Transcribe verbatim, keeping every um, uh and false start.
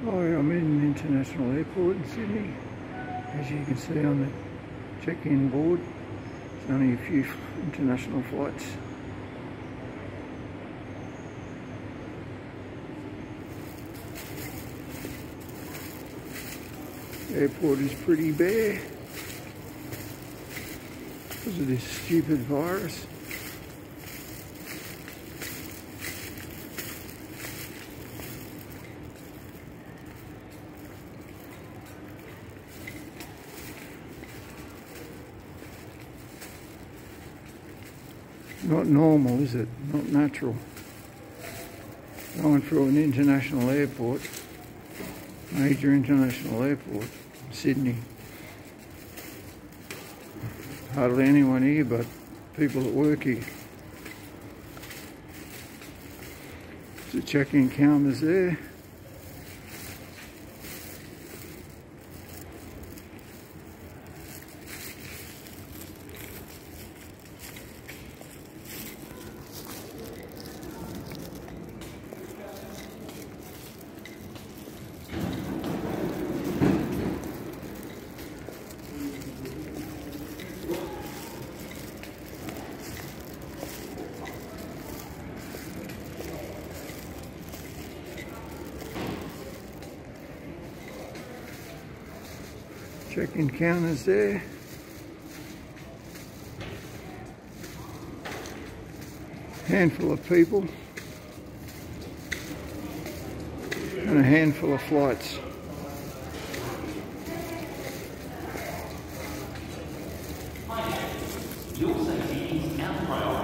Hi, I'm in an international airport in Sydney. As you can see on the check-in board, there's only a few international flights. The airport is pretty bare because of this stupid virus. Not normal, is it? Not natural. Going through an international airport, major international airport, Sydney. Hardly anyone here but people that work here. The check-in counters there. Check-in counters there. Handful of people and a handful of flights. Your safety is our priority.